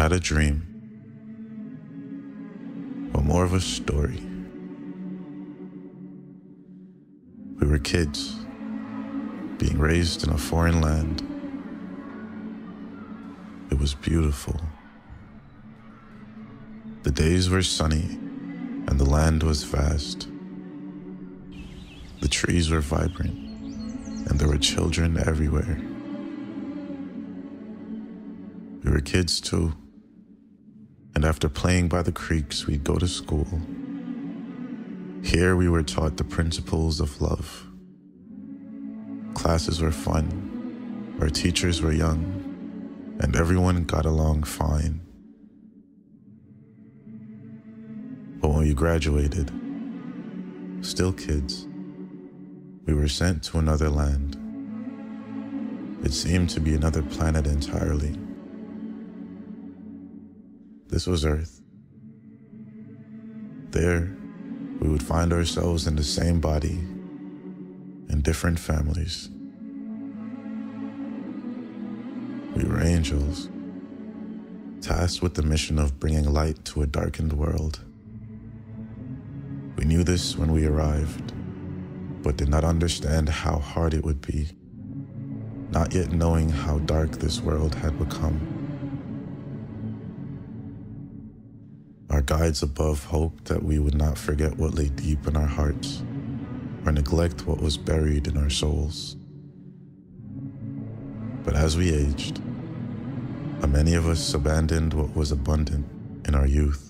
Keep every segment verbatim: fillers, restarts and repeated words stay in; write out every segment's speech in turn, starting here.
had a dream, or more of a story. We were kids, being raised in a foreign land. It was beautiful. The days were sunny, and the land was vast. The trees were vibrant, and there were children everywhere. We were kids too, and after playing by the creeks, we'd go to school. Here we were taught the principles of love. Classes were fun, our teachers were young, and everyone got along fine. But when we graduated, still kids, we were sent to another land. It seemed to be another planet entirely. This was Earth. There, we would find ourselves in the same body, in different families. We were angels, tasked with the mission of bringing light to a darkened world. We knew this when we arrived, but did not understand how hard it would be, not yet knowing how dark this world had become. Our guides above hoped that we would not forget what lay deep in our hearts, or neglect what was buried in our souls. But as we aged, many of us abandoned what was abundant in our youth,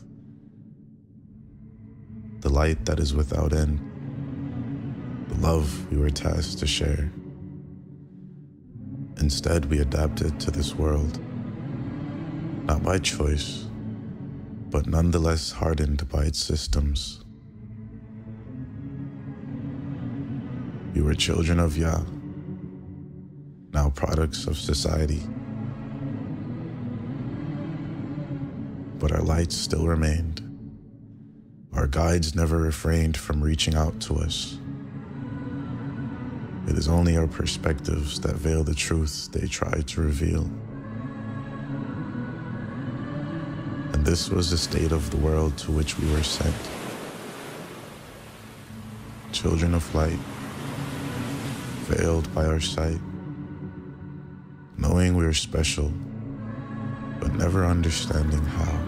the light that is without end, the love we were tasked to share. Instead, we adapted to this world, not by choice, but nonetheless hardened by its systems. We were children of Yah, now products of society. But our lights still remained. Our guides never refrained from reaching out to us. It is only our perspectives that veil the truth they try to reveal. And this was the state of the world to which we were sent. Children of light, veiled by our sight, knowing we were special, but never understanding how.